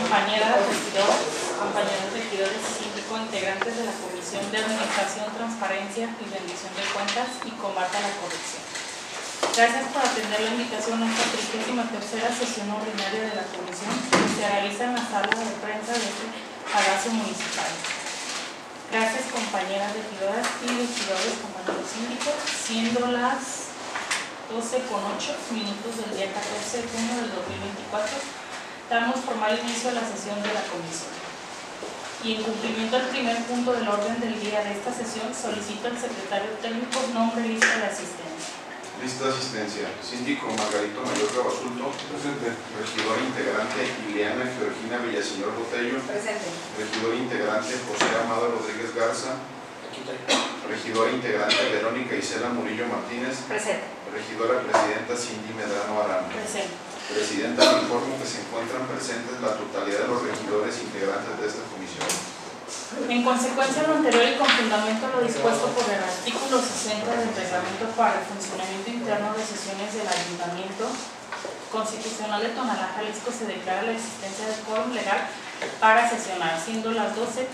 compañeros regidores y síndico, integrantes de la Comisión de Administración, Transparencia y Rendición de Cuentas y Combate a la Corrupción. Gracias por atender la invitación a esta 33ª sesión ordinaria de la Comisión que se realiza en la sala de prensa de este Palacio Municipal. Gracias, compañeras regidoras y regidores, compañeros síndicos, siendo las 12:08 del día 14 de junio del 2024, damos formal inicio a la sesión de la Comisión. Y en cumplimiento del primer punto del orden del día de esta sesión, solicito al secretario técnico nombre y lista de asistencia. Lista de asistencia: síndico Margarito Mayorga Basulto, presente. Regidor integrante Ileana Georgina Villaseñor Botello, presente. Regidor integrante José Amado Rodríguez Garza, aquí estoy. Regidora integrante Verónica Isela Murillo Martínez, presente. Regidora presidenta Cindy Medrano Arana, presente. Presidenta, informo que se encuentran presentes la totalidad de los regidores integrantes de esta comisión. En consecuencia de lo anterior y con fundamento lo dispuesto por el artículo 60 del reglamento para el funcionamiento interno de sesiones del Ayuntamiento Constitucional de Tonalá, Jalisco, se declara la existencia de quórum legal para sesionar, siendo las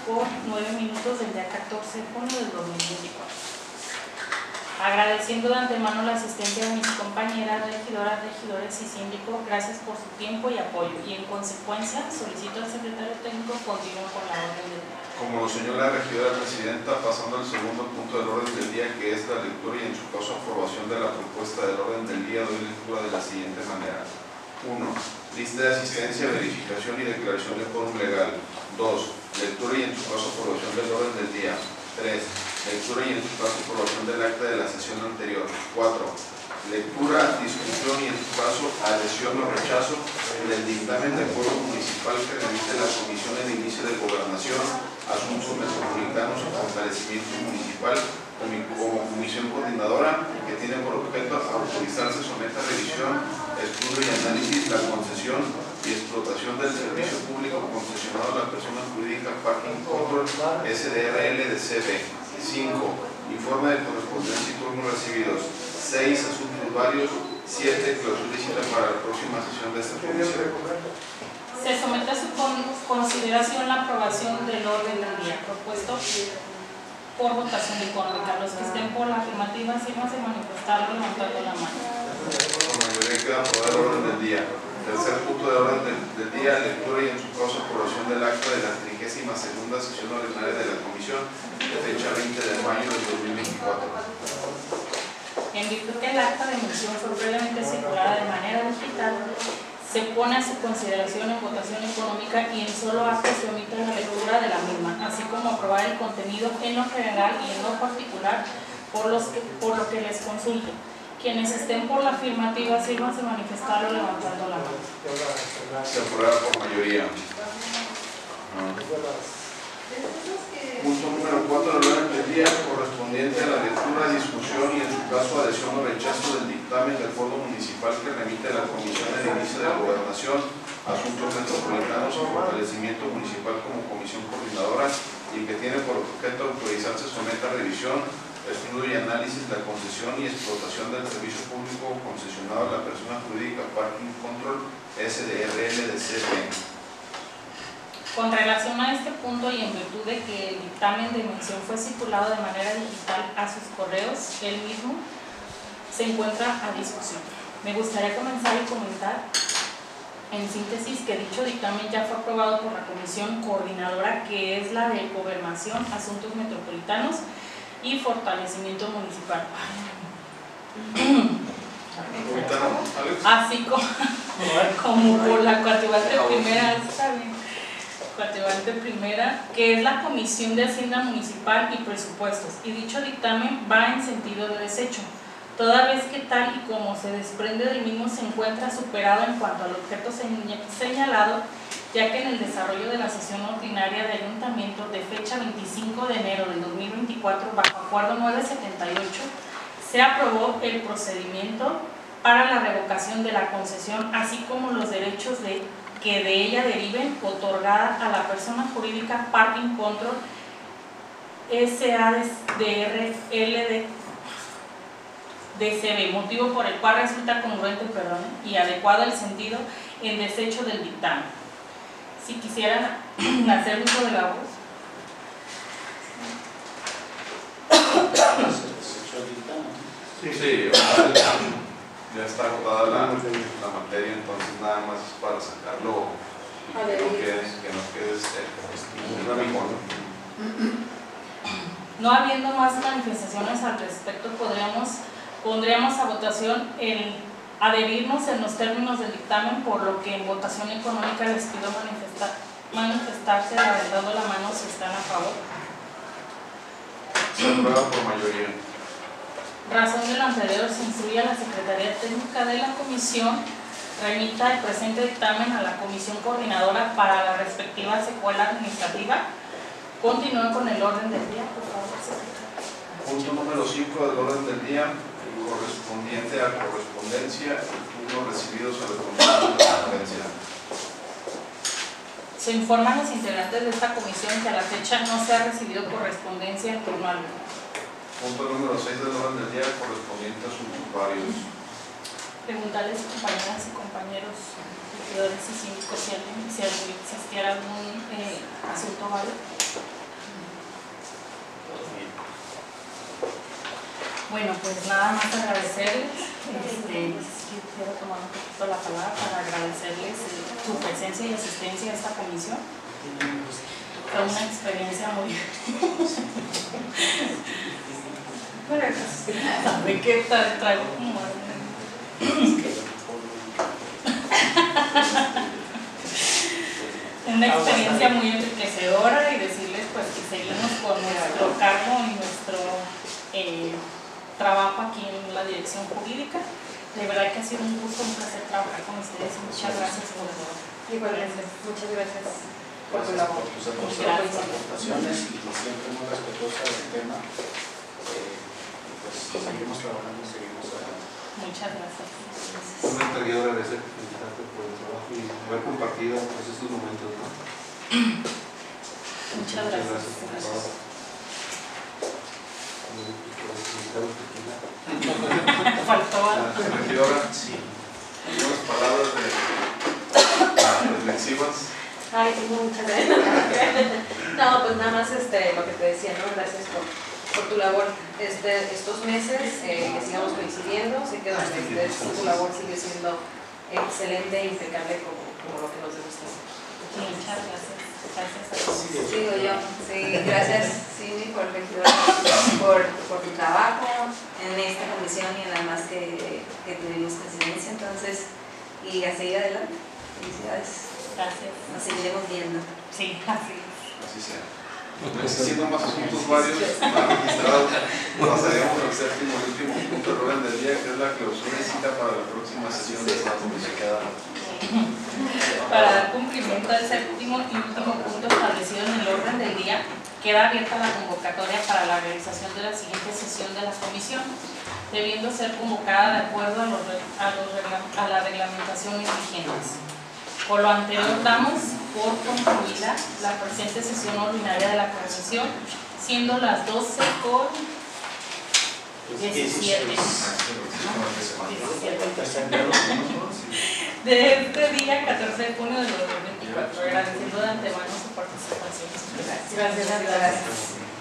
12:09 del día 14 de junio del 2024. Agradeciendo de antemano la asistencia de mis compañeras regidoras, regidores y síndicos, gracias por su tiempo y apoyo, y en consecuencia solicito al secretario técnico continúe con la orden del día. Como lo señala la regidora presidenta, pasando al segundo punto del orden del día, que es la lectura y en su caso aprobación de la propuesta del orden del día, doy lectura de la siguiente manera. 1. Lista de asistencia, verificación y declaración de quórum legal. 2. Lectura y en su caso aprobación del orden del día. 3. Lectura y en su caso aprobación del acta de la sesión anterior. 4. Lectura, discusión y en su caso adhesión o rechazo del dictamen del foro municipal que remite la Comisión de Inicio de Gobernación, Asuntos Metropolitanos y Fortalecimiento Municipal como comisión coordinadora, que tiene por objeto autorizarse, someta a revisión, estudio y análisis la concesión y explotación del servicio público concesionado a la persona jurídica Parking Control SDRL de CB. 5. Informe de correspondencia y turnos recibidos. 6. Asuntos varios. 7. Clausura y cita para la próxima sesión de esta comisión. Se somete a su consideración la aprobación del orden del día propuesto por votación económica. Los que estén por la afirmativa, sírvanse manifestarlo levantando la mano. Por mayoría queda aprobado el orden del día. Tercer punto de orden del día, lectura y en su caso aprobación del acta de la 32ª sesión ordinaria de la comisión de fecha 20 de mayo del 2024. En virtud que el acta de mención fue previamente circulada de manera digital, se pone a su consideración en votación económica y en solo acto se omite la lectura de la misma, así como aprobar el contenido en lo general y en lo particular por lo que les consulte. Quienes estén por la afirmativa, sírvanse manifestarlo levantando la mano. Se aprueba por mayoría. Punto número 4 del orden del día, correspondiente a la lectura, discusión y en su caso adhesión o rechazo del dictamen del foro municipal que remite a la Comisión de Inicio de la Gobernación, Asuntos Metropolitanos y Fortalecimiento Municipal como comisión coordinadora y que tiene por objeto autorizarse, someta a revisión, estudio y análisis la concesión y explotación del servicio público concesionado a la persona jurídica Parking Control SDRL de CB. Con relación a este punto y en virtud de que el dictamen de mención fue circulado de manera digital a sus correos, él mismo se encuentra a discusión. Me gustaría comenzar y comentar en síntesis que dicho dictamen ya fue aprobado por la comisión coordinadora, que es la de Gobernación, Asuntos Metropolitanos y Fortalecimiento Municipal. Así como por la coadyuvante primera, que es la Comisión de Hacienda Municipal y Presupuestos, y dicho dictamen va en sentido de desecho, toda vez que tal y como se desprende del mismo se encuentra superado en cuanto al objeto señalado, ya que en el desarrollo de la sesión ordinaria de ayuntamiento de fecha 25 de enero del 2024, bajo acuerdo 978, se aprobó el procedimiento para la revocación de la concesión, así como los derechos que de ella deriven, otorgada a la persona jurídica Parking Control SADRL DCB, motivo por el cual resulta congruente y adecuado el sentido en desecho del dictamen. Si quisieran hacer uso de la voz. Sí, ya está agotada la materia, entonces nada más es para sacarlo que no quede No habiendo más manifestaciones al respecto, pondríamos a votación el adherirnos en los términos del dictamen, por lo que en votación económica les pido manifestarse levantando la mano si están a favor. Se aprueba por mayoría. Razón de lo anterior, se instruye a la Secretaría Técnica de la Comisión remita el presente dictamen a la Comisión Coordinadora para la respectiva secuela administrativa. Continúen con el orden del día, por favor, secretario. Punto número 5 del orden del día, correspondiente a correspondencia y turnos recibidos a la correspondencia. Se informan los integrantes de esta comisión que a la fecha no se ha recibido correspondencia en turno alguno. Punto número 6 del orden del día, correspondiente a suntuarios. Preguntarles, compañeras y compañeros, regidores y síndicos, si existiera algún asunto válido. Bueno, pues nada más agradecerles. Quiero tomar un poquito la palabra para agradecerles su presencia y asistencia a esta comisión. Fue una experiencia muy... ¿De qué traigo como... una experiencia muy enriquecedora, y decirles pues que seguimos con nuestro cargo y nuestro trabajo aquí en la dirección jurídica. De verdad que ha sido un gusto, un placer trabajar con ustedes. Muchas gracias por todo. Igualmente, muchas gracias por tu labor. Por tus aportaciones y siempre muy respetuosa del tema. Pues seguimos trabajando, seguimos adelante. Muchas gracias. Me gustaría agradecer por el trabajo y haber compartido pues, estos momentos, ¿no? Muchas gracias. Faltó algo. Regidora, algunas palabras reflexivas. Ay, tengo muchas gracias. No, pues nada más lo que te decía, ¿no? Gracias por tu labor estos meses, que sigamos coincidiendo. Sé que tu labor sigue siendo excelente e impecable como lo que nos demostró. Muchas gracias. Gracias a todos. Digo yo, sí, gracias Cindy por tu trabajo en esta comisión y en la más que tuvimos presidencia, entonces, y a seguir adelante. Felicidades. Gracias. Nos seguiremos viendo. Sí, así es. Así sea. Existiendo más asuntos varios más registrados, pasaremos al séptimo y último punto del orden del día, que es la clausura y cita para la próxima sesión de esta comisión. Para dar cumplimiento al séptimo y último punto establecido en el orden del día, queda abierta la convocatoria para la realización de la siguiente sesión de la comisión, debiendo ser convocada de acuerdo a las reglamentaciones vigentes. Por lo anterior, damos por concluida la presente sesión ordinaria de la comisión, siendo las 12:17 de este día, 14 de junio de 2024, agradeciendo de antemano su participación. Gracias.